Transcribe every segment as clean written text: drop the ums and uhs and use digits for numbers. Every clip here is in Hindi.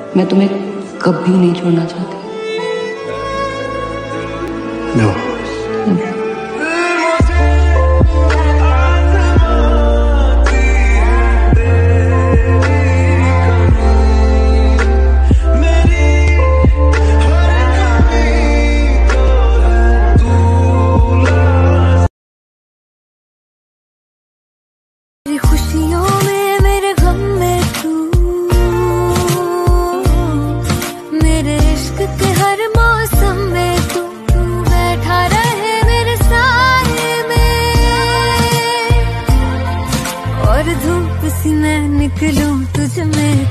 मैं तुम्हें कभी नहीं छोड़ना चाहती। No. खुशियों में मेरे गम में तू, मेरे इश्क के हर मौसम में तू बैठा रहे मेरे साए में। और धूप सी मैं निकलूं तुझ में,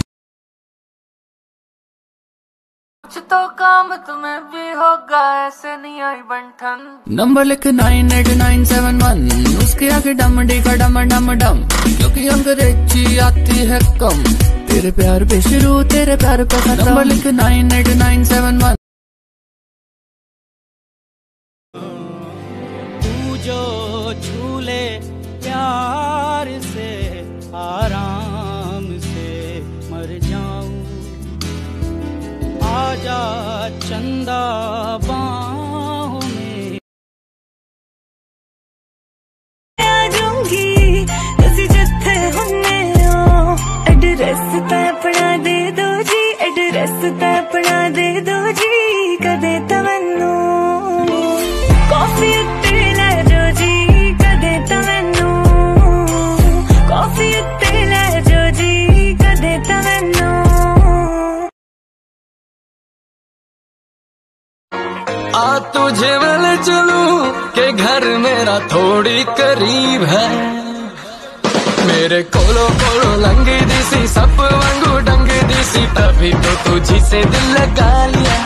कुछ तो काम तुम्हें भी होगा, ऐसे नहीं आई बंठन। नंबर लिख 988971, उसके आगे डम डी का डम डम डम, क्योंकि अंग्रेजी आती है कम। तेरे प्यार पे शुरू, तेरे प्यार पे खत्म। नंबर लिख 988971। तू जो झूले प्यार से आराम से मर जाऊं, आजा चंदा बाहों में आ जाऊंगी तुसी जिथे हुन्ने हो। एड्रेस ते अपना दे दो जी, एड्रेस ते अपना दे दो जी। कदे तमन्नू कॉफी उत्ते ले जो जी, कदे तमन्नू कॉफी उत्ते ले जो जी, कदे तमन्नू। आ तुझे मैं चलूं के घर मेरा थोड़ी करीब है, मेरे कोलो कोलो लंगी दी सी, सप वांगू डंगी दी सी, तभी तो तुझी से दिल लगा लिया।